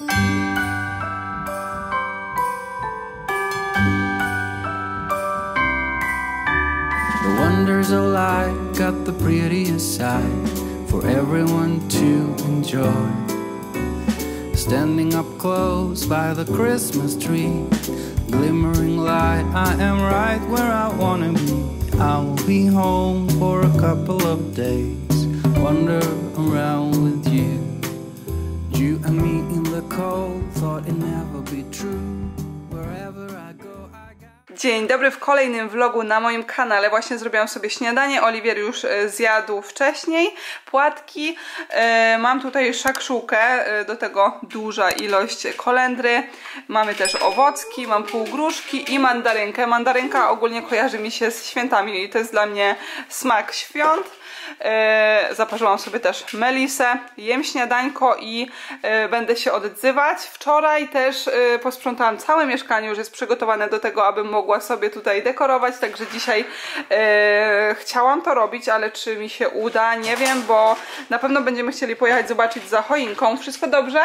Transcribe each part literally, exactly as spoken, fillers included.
The wonders of life got the prettiest side for everyone to enjoy. Standing up close by the Christmas tree, glimmering light, I am right where I wanna be. I will be home for a couple of days, wander around with you. You and me in the cold, thought it never be true. Wherever I go, I got... Dzień dobry w kolejnym vlogu na moim kanale. Właśnie zrobiłam sobie śniadanie. Oliwier już zjadł wcześniej płatki. Mam tutaj szakszukę, do tego duża ilość kolendry. Mamy też owocki, mam pół gruszki i mandarynkę. Mandarynka ogólnie kojarzy mi się z świętami i to jest dla mnie smak świąt. Yy, zaparzyłam sobie też melisę, jem śniadańko i yy, będę się odzywać. Wczoraj też yy, posprzątałam całe mieszkanie, już jest przygotowane do tego, abym mogła sobie tutaj dekorować, także dzisiaj yy, chciałam to robić, ale czy mi się uda, nie wiem, bo na pewno będziemy chcieli pojechać zobaczyć za choinką. Wszystko dobrze?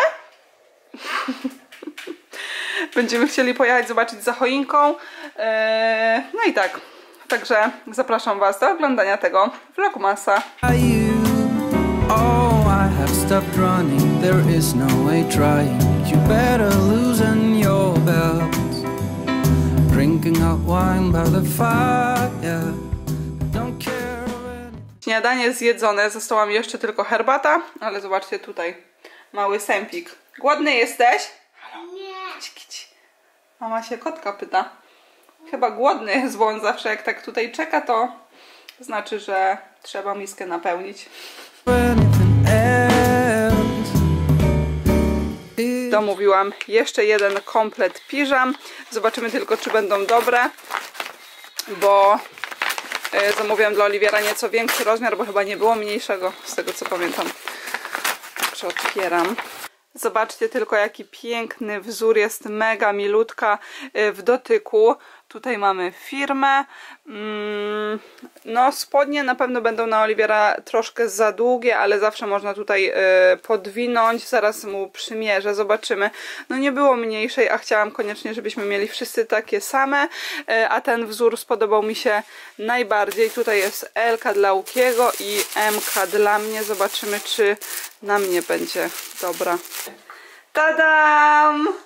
Będziemy chcieli pojechać zobaczyć za choinką, yy, no i tak. Także zapraszam Was do oglądania tego vlogmasa. Śniadanie zjedzone, została mi jeszcze tylko herbata, ale zobaczcie tutaj, mały sępik. Głodny jesteś? Halo? Nie. Kici, kici. Mama się kotka pyta. Chyba głodny jest, bo on zawsze jak tak tutaj czeka, to znaczy, że trzeba miskę napełnić. Domówiłam jeszcze jeden komplet piżam. Zobaczymy tylko, czy będą dobre, bo zamówiłam dla Oliwiera nieco większy rozmiar, bo chyba nie było mniejszego, z tego co pamiętam. Także otwieram. Zobaczcie tylko, jaki piękny wzór, jest mega milutka w dotyku. Tutaj mamy firmę. No spodnie na pewno będą na Oliwiera troszkę za długie, ale zawsze można tutaj podwinąć. Zaraz mu przymierzę, zobaczymy. No nie było mniejszej, a chciałam koniecznie, żebyśmy mieli wszyscy takie same. A ten wzór spodobał mi się najbardziej. Tutaj jest L-ka dla Łukiego i M-ka dla mnie. Zobaczymy, czy na mnie będzie dobra. Tadam!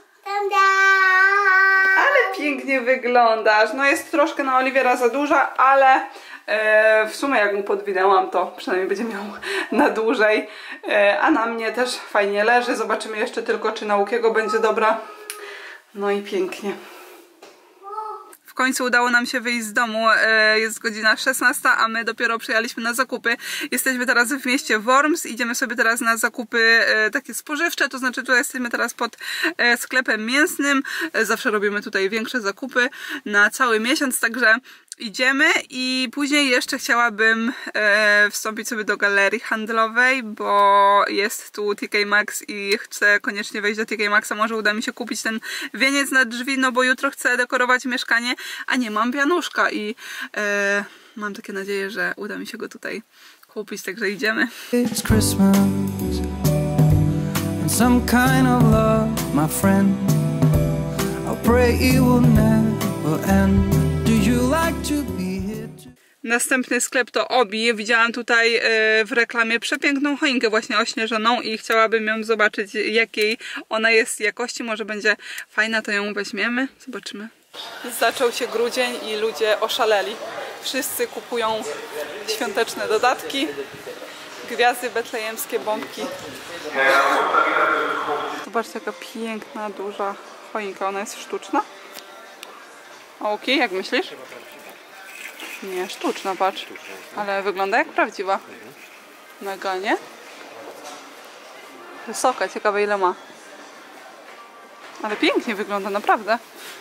Ale pięknie wyglądasz. No jest troszkę na Oliwiera za duża, ale e, w sumie jak mu podwinęłam, to przynajmniej będzie miał na dłużej. E, a na mnie też fajnie leży. Zobaczymy jeszcze tylko, czy na Łukiego będzie dobra. No i pięknie. W końcu udało nam się wyjść z domu, jest godzina szesnasta, a my dopiero przyjechaliśmy na zakupy. Jesteśmy teraz w mieście Worms, idziemy sobie teraz na zakupy takie spożywcze, to znaczy tutaj jesteśmy teraz pod sklepem mięsnym. Zawsze robimy tutaj większe zakupy na cały miesiąc, także idziemy i później jeszcze chciałabym e, wstąpić sobie do galerii handlowej, bo jest tu T K Maxx i chcę koniecznie wejść do T K Maxa. Może uda mi się kupić ten wieniec na drzwi, no bo jutro chcę dekorować mieszkanie, a nie mam wianuszka i e, mam takie nadzieję, że uda mi się go tutaj kupić, także idziemy. It's Christmas and some kind of love, my friend. I'll pray it will never end. Następny sklep to Obi. Widziałam tutaj yy, w reklamie przepiękną choinkę właśnie ośnieżoną i chciałabym ją zobaczyć, jakiej ona jest jakości. Może będzie fajna, to ją weźmiemy. Zobaczymy. Zaczął się grudzień i ludzie oszaleli. Wszyscy kupują świąteczne dodatki. Gwiazdy betlejemskie, bombki. Zobaczcie, jaka piękna, duża choinka. Ona jest sztuczna? Okej, jak myślisz? Nie, sztuczna, patrz. Ale wygląda jak prawdziwa. Mega, nie? Wysoka, ciekawe ile ma. Ale pięknie wygląda, naprawdę.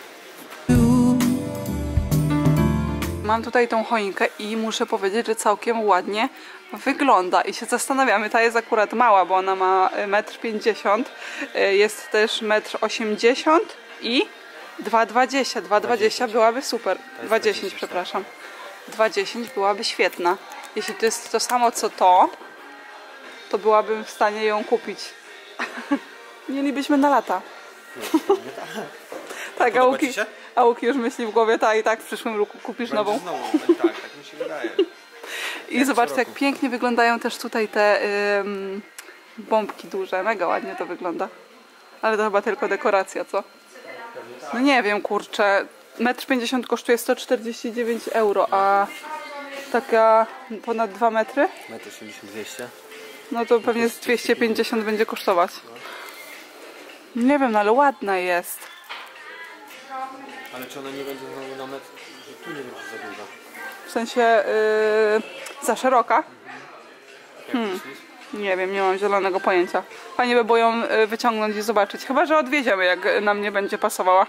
Mam tutaj tą choinkę i muszę powiedzieć, że całkiem ładnie wygląda. I się zastanawiamy, ta jest akurat mała, bo ona ma metr pięćdziesiąt. Jest też metr osiemdziesiąt i dwa dwadzieścia. dwa dwadzieścia byłaby super. dwa dziesięć, przepraszam. dwa dziesięć byłaby świetna. Jeśli to jest to samo co to, to byłabym w stanie ją kupić. Mielibyśmy na lata. No, tak, a Łuki, a Łuki już myśli w głowie, tak i tak w przyszłym roku kupisz Będzie nową. Znowu, tak, tak mi się wydaje. I jak zobaczcie, jak pięknie wyglądają też tutaj te ym, bombki duże. Mega ładnie to wygląda. Ale to chyba tylko dekoracja, co? No nie wiem, kurczę. metr pięćdziesiąt kosztuje sto czterdzieści dziewięć euro, a taka ponad dwa metry? metr osiemdziesiąt, dwieście. No to pewnie z dwieście pięćdziesiąt będzie kosztować. Nie wiem, no ale ładna jest. Ale czy ona nie będzie znowu na metr, że tu nie będzie za duża? W sensie yy, za szeroka? Jak Hmm. myślisz? Nie wiem, nie mam zielonego pojęcia. Fajnie by było ją y, wyciągnąć i zobaczyć. Chyba że odwieziemy, jak nam nie będzie pasowała.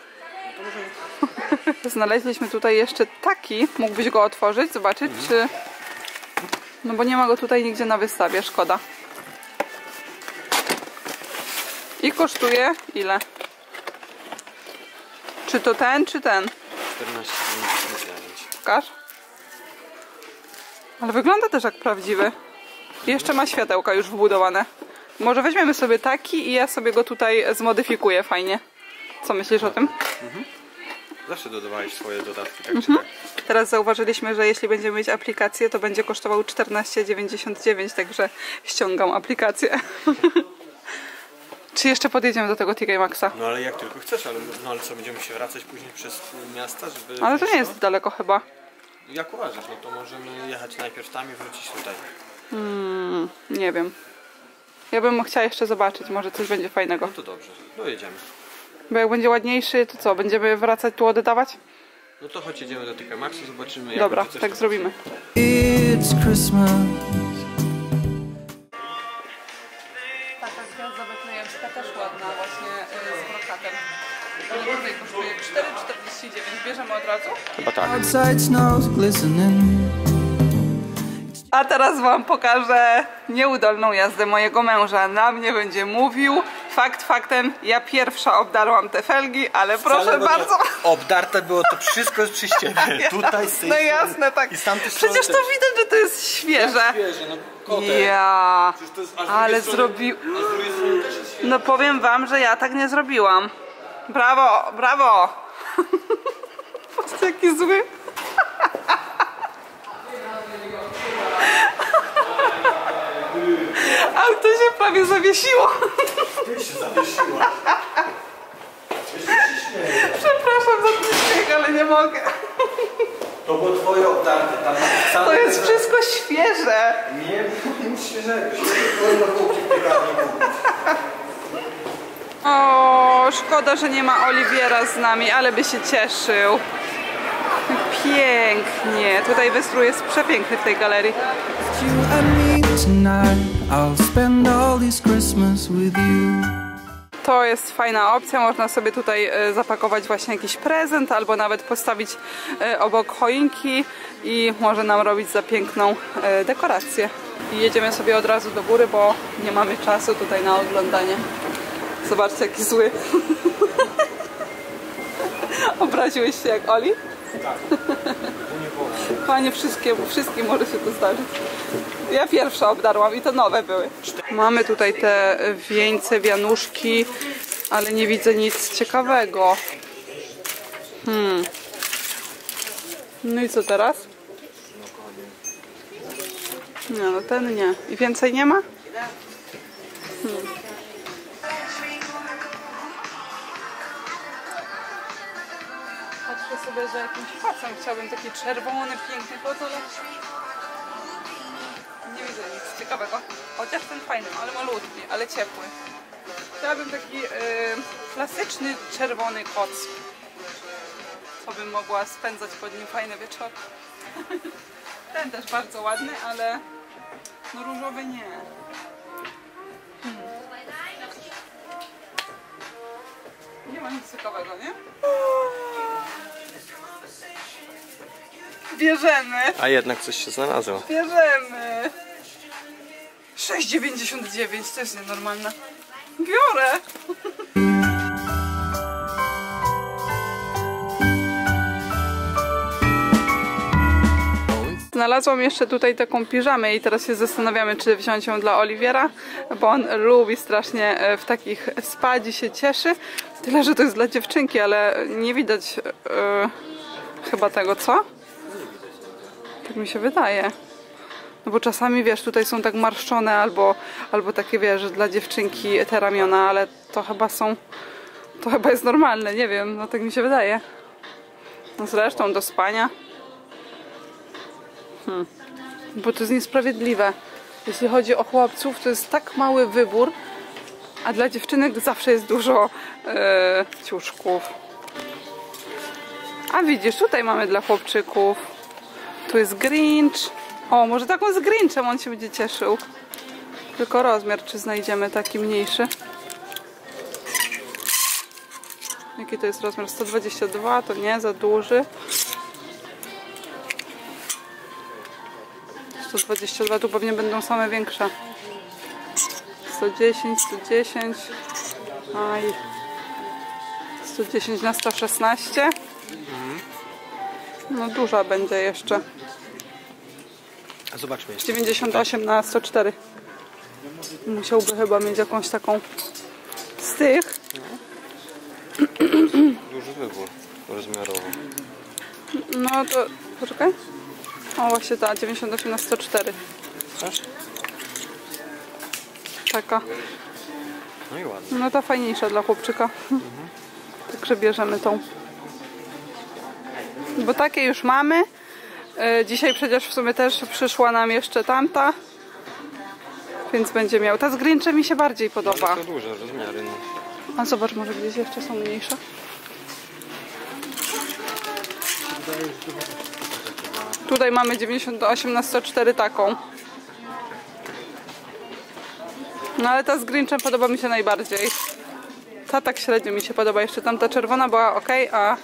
Znaleźliśmy tutaj jeszcze taki. Mógłbyś go otworzyć, zobaczyć, mhm. czy... No bo nie ma go tutaj nigdzie na wystawie, szkoda. I kosztuje ile? Czy to ten, czy ten? czternaście dziewięćdziesiąt dziewięć. Pokaż. Ale wygląda też jak prawdziwy. I jeszcze ma światełka już wbudowane. Może weźmiemy sobie taki i ja sobie go tutaj zmodyfikuję fajnie. Co myślisz o tym? Mhm. Zawsze dodawałeś swoje dodatki, tak mhm. czy tak? Teraz zauważyliśmy, że jeśli będziemy mieć aplikację, to będzie kosztował czternaście dziewięćdziesiąt dziewięć, także ściągam aplikację. Czy jeszcze podjedziemy do tego T K Maxa? No ale jak tylko chcesz, ale, no, ale co, będziemy się wracać później przez miasta, żeby... Ale to nie jest daleko chyba. Jak uważasz, no to możemy jechać najpierw tam i wrócić tutaj. Hmm, nie wiem. Ja bym chciała jeszcze zobaczyć, może coś będzie fajnego. No to dobrze, no jedziemy. Bo jak będzie ładniejszy, to co? Będziemy wracać tu oddawać? No to chodź, jedziemy do T K Maxu, zobaczymy jak Dobra, będzie coś tak tam. zrobimy. It's Christmas. Taka gwiazda betlejemska też ładna, właśnie z brokatem. Ale tutaj kosztuje cztery czterdzieści dziewięć. Bierzemy od razu? Chyba tak. Outside snow's glistening. A teraz wam pokażę nieudolną jazdę mojego męża. Na mnie będzie mówił. Fakt faktem, ja pierwsza obdarłam te felgi, ale proszę Wcale bardzo. Nie. Obdarte było to wszystko przez ciebie. Tutaj z tej No strony jasne, tak. I z tamtej Przecież to strony widać, że to jest świeże. świeże, no kotek. Ja, Przecież to jest aż z ale drugiej strony- zrobił. a z drugiej strony też jest świeże. No powiem wam, że ja tak nie zrobiłam. Brawo, brawo. Patrzcie, jaki zły. Auto się prawie zawiesiło. Ty się zawiesiła. Przepraszam za ten śmiech, ale nie mogę. To było twoje obdarte. Tam To jest wszystko świeże. Nie, nic świeżego. Świeżego było w piekarniku. O, szkoda, że nie ma Oliwiera z nami, ale by się cieszył. Pięknie. Tutaj wystrój jest przepiękny w tej galerii. You and me tonight. I'll spend all this Christmas with you. To jest fajna opcja, można sobie tutaj e, zapakować właśnie jakiś prezent albo nawet postawić e, obok choinki i może nam robić za piękną e, dekorację. I jedziemy sobie od razu do góry, bo nie mamy czasu tutaj na oglądanie. Zobaczcie, jaki zły. Obraziłeś się jak Oli? Tak. Panie, wszystkie, wszystkim może się to zdarzyć. Ja pierwsza obdarłam i to nowe były. Mamy tutaj te wieńce, wianuszki, ale nie widzę nic ciekawego. Hmm. No i co teraz? Nie, no ten nie. I więcej nie ma? Hmm. Patrzę sobie za jakimś facem. Chciałbym taki czerwony, piękny kot, ale nie widzę nic ciekawego. Chociaż ten fajny, ale malutki, ale ciepły. Chciałabym taki yy, klasyczny, czerwony koc. Co bym mogła spędzać pod nim fajne wieczory. Ten też bardzo ładny, ale no różowy nie. Hmm. Nie ma nic ciekawego, nie? Bierzemy. A jednak coś się znalazło. Bierzemy. sześć dziewięćdziesiąt dziewięć, to jest nienormalne. Biorę. Znalazłam jeszcze tutaj taką piżamę i teraz się zastanawiamy, czy wziąć ją dla Oliwiera, bo on lubi strasznie w takich spadzi, się cieszy. Tyle, że to jest dla dziewczynki, ale nie widać yy, chyba tego, co? Tak mi się wydaje. No bo czasami, wiesz, tutaj są tak marszczone albo, albo takie, wiesz, dla dziewczynki te ramiona, ale to chyba są, to chyba jest normalne, nie wiem, no tak mi się wydaje. No zresztą do spania. Hmm. Bo to jest niesprawiedliwe. Jeśli chodzi o chłopców, to jest tak mały wybór, a dla dziewczynek zawsze jest dużo yy, ciuszków. A widzisz, tutaj mamy dla chłopczyków. Tu jest Grinch. O, może taką z Grinchem on się będzie cieszył. Tylko rozmiar, czy znajdziemy taki mniejszy. Jaki to jest rozmiar? sto dwadzieścia dwa, to nie, za duży. sto dwadzieścia dwa, tu pewnie będą same większe. sto dziesięć, sto dziesięć. Aj. sto dziesięć na sto szesnaście. No duża będzie jeszcze. Zobaczmy jeszcze. dziewięćdziesiąt osiem na sto cztery. Musiałby chyba mieć jakąś taką z tych. Duży wybór rozmiarowy. No to, poczekaj. O, właśnie ta, dziewięćdziesiąt osiem na sto cztery. Też? Taka. No i ładnie. No ta fajniejsza dla chłopczyka. Mhm. Także bierzemy tą. Bo takie już mamy. Dzisiaj przecież w sumie też przyszła nam jeszcze tamta. Więc będzie miał. Ta z Grinchem mi się bardziej podoba. Ale to duże rozmiary, no. A zobacz, może gdzieś jeszcze są mniejsze. Tutaj mamy dziewięćdziesiąt osiem na sto cztery taką. No ale ta z Grinchem podoba mi się najbardziej. Ta tak średnio mi się podoba. Jeszcze tamta czerwona była ok, a...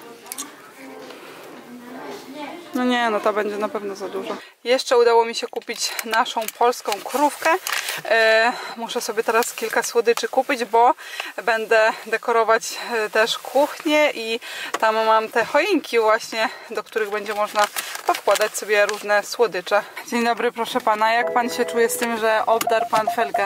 No nie, no ta będzie na pewno za dużo. Jeszcze udało mi się kupić naszą polską krówkę. E, muszę sobie teraz kilka słodyczy kupić, bo będę dekorować też kuchnię i tam mam te choinki właśnie, do których będzie można powkładać sobie różne słodycze. Dzień dobry, proszę pana. Jak pan się czuje z tym, że obdarł pan felgę?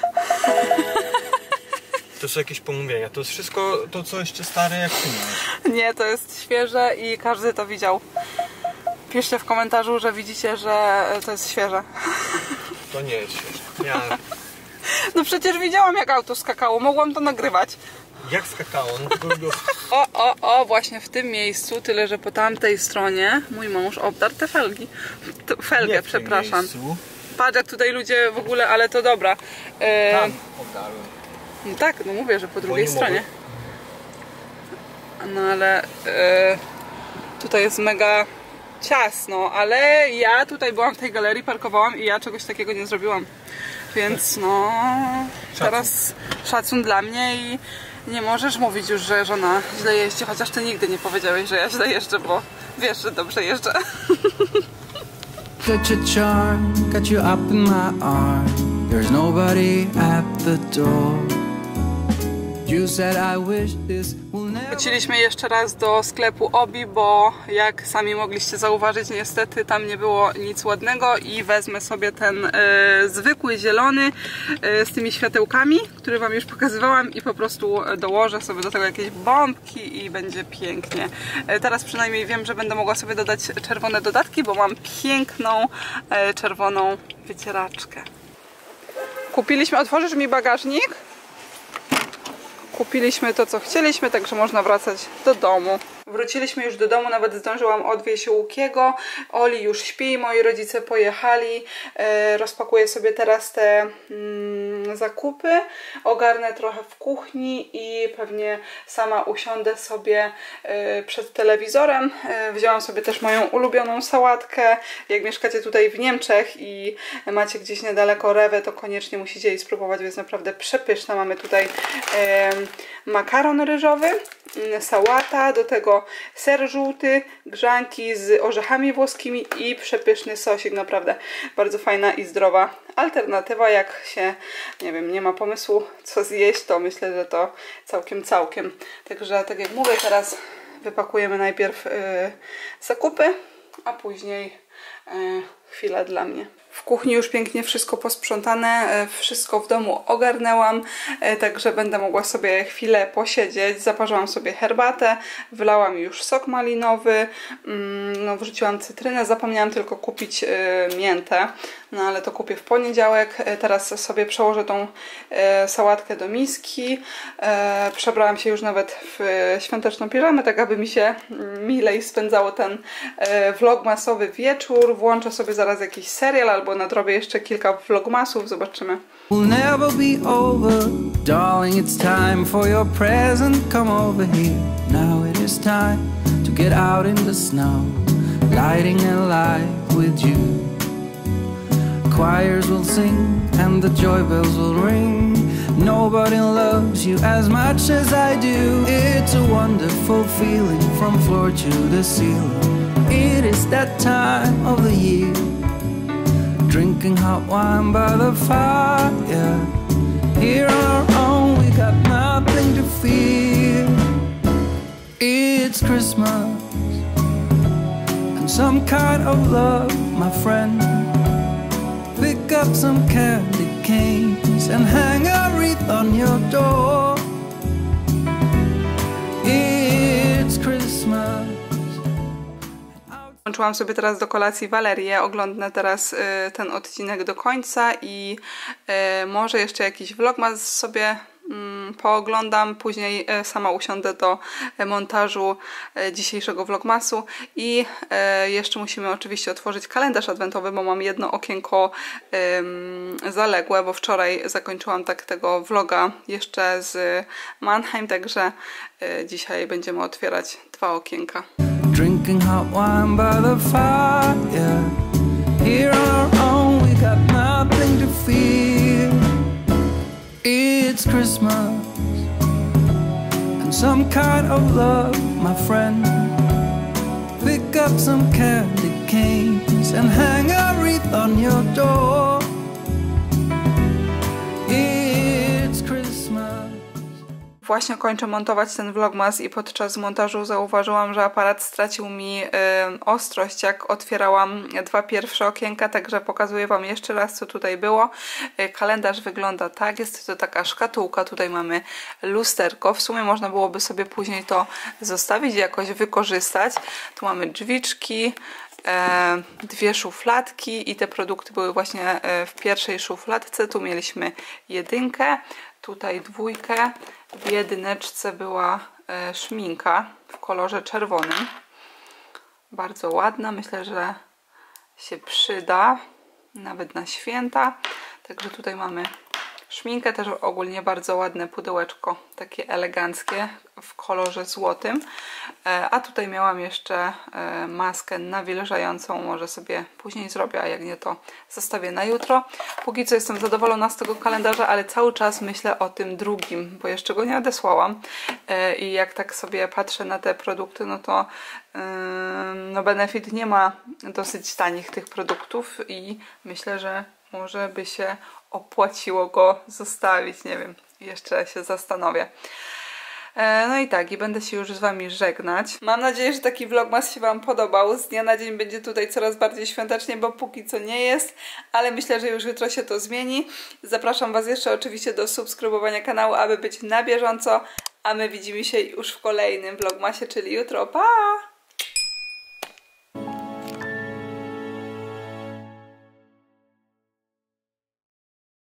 To są jakieś pomówienia. To jest wszystko to, co jeszcze stare, jak ty miałeś. Nie, to jest świeże i każdy to widział. Piszcie w komentarzu, że widzicie, że to jest świeże. To nie jest świeże. Ja... No przecież widziałam, jak auto skakało. Mogłam to nagrywać. Jak skakało? No tylko go... O, o, o, właśnie w tym miejscu, tyle że po tamtej stronie mój mąż obdarł te felgi. T felgę, nie w tym przepraszam. miejscu. Patrz, jak tutaj ludzie w ogóle, ale to dobra. E... Tam obdarłem. No tak, no mówię, że po drugiej stronie. Mogły. No ale e... tutaj jest mega ciasno, ale ja tutaj byłam w tej galerii, parkowałam i ja czegoś takiego nie zrobiłam. Więc no, Szacun. teraz szacun dla mnie i nie możesz mówić już, że żona źle jeździ, chociaż ty nigdy nie powiedziałeś, że ja źle jeżdżę, bo wiesz, że dobrze jeżdżę. Got your charm, got you up in my arm. There's nobody at the door. You said I wish this will never... Wróciliśmy jeszcze raz do sklepu Obi, bo jak sami mogliście zauważyć, niestety tam nie było nic ładnego i wezmę sobie ten e, zwykły zielony e, z tymi światełkami, który wam już pokazywałam i po prostu dołożę sobie do tego jakieś bombki i będzie pięknie. E, teraz przynajmniej wiem, że będę mogła sobie dodać czerwone dodatki, bo mam piękną e, czerwoną wycieraczkę. Kupiliśmy, otworzysz mi bagażnik? Kupiliśmy to, co chcieliśmy, także można wracać do domu. Wróciliśmy już do domu, nawet zdążyłam odwieźć Łukiego. Oli już śpi, moi rodzice pojechali. E, rozpakuję sobie teraz te mm, zakupy. Ogarnę trochę w kuchni i pewnie sama usiądę sobie e, przed telewizorem. E, wzięłam sobie też moją ulubioną sałatkę. Jak mieszkacie tutaj w Niemczech i macie gdzieś niedaleko Rewę, to koniecznie musicie jej spróbować, bo jest naprawdę przepyszna. Mamy tutaj e, makaron ryżowy, sałata, do tego ser żółty, grzanki z orzechami włoskimi i przepyszny sosik. Naprawdę bardzo fajna i zdrowa alternatywa. Jak się, nie wiem, nie ma pomysłu co zjeść, to myślę, że to całkiem, całkiem. Także tak jak mówię, teraz wypakujemy najpierw yy, zakupy, a później e, chwila dla mnie. W kuchni już pięknie wszystko posprzątane, wszystko w domu ogarnęłam, także będę mogła sobie chwilę posiedzieć. Zaparzyłam sobie herbatę, wylałam już sok malinowy, no, wrzuciłam cytrynę, zapomniałam tylko kupić miętę, no ale to kupię w poniedziałek. Teraz sobie przełożę tą sałatkę do miski. Przebrałam się już nawet w świąteczną piżamę, tak aby mi się milej spędzało ten vlogmasowy wieczór. Włączę sobie zaraz jakiś serial albo nadrobię jeszcze kilka vlogmasów, zobaczymy. Will never be over, darling, it's time for your present, come over here, now it is time to get out in the snow, lighting a light with you. Choirs will sing and the joy bells will ring, nobody loves you as much as I do. It's a wonderful feeling from floor to the ceiling, it is that time of the year, drinking hot wine by the fire. Here on our own, we got nothing to fear. It's Christmas and some kind of love, my friend. Pick up some candy canes and hang a wreath on your door. It's Christmas. Włączyłam sobie teraz do kolacji Walerię, oglądnę teraz y, ten odcinek do końca i y, może jeszcze jakiś vlogmas sobie y, pooglądam, później y, sama usiądę do y, montażu y, dzisiejszego vlogmasu i y, jeszcze musimy oczywiście otworzyć kalendarz adwentowy, bo mam jedno okienko y, zaległe, bo wczoraj zakończyłam tak tego vloga jeszcze z Mannheim, także y, dzisiaj będziemy otwierać dwa okienka. Drinking hot wine by the fire. Here on our own, we got nothing to fear. It's Christmas and some kind of love, my friend. Pick up some candy canes and hang a wreath on your door. It's Christmas. Właśnie kończę montować ten vlogmas i podczas montażu zauważyłam, że aparat stracił mi y, ostrość, jak otwierałam dwa pierwsze okienka, także pokazuję Wam jeszcze raz, co tutaj było. Y, kalendarz wygląda tak, jest to taka szkatułka, tutaj mamy lusterko, w sumie można byłoby sobie później to zostawić i jakoś wykorzystać. Tu mamy drzwiczki, e, dwie szufladki i te produkty były właśnie w pierwszej szufladce, tu mieliśmy jedynkę, tutaj dwójkę, w jedyneczce była e, szminka w kolorze czerwonym, bardzo ładna, myślę, że się przyda nawet na święta, także tutaj mamy szminkę, też ogólnie bardzo ładne pudełeczko, takie eleganckie w kolorze złotym, a tutaj miałam jeszcze maskę nawilżającą, może sobie później zrobię, a jak nie to zostawię na jutro. Póki co jestem zadowolona z tego kalendarza, ale cały czas myślę o tym drugim, bo jeszcze go nie odesłałam i jak tak sobie patrzę na te produkty, no to no Benefit nie ma dosyć tanich tych produktów i myślę, że może by się opłaciło go zostawić, nie wiem, jeszcze się zastanowię. No i tak, i będę się już z Wami żegnać. Mam nadzieję, że taki vlogmas się Wam podobał. Z dnia na dzień będzie tutaj coraz bardziej świątecznie, bo póki co nie jest, ale myślę, że już jutro się to zmieni. Zapraszam Was jeszcze oczywiście do subskrybowania kanału, aby być na bieżąco, a my widzimy się już w kolejnym vlogmasie, czyli jutro. Pa!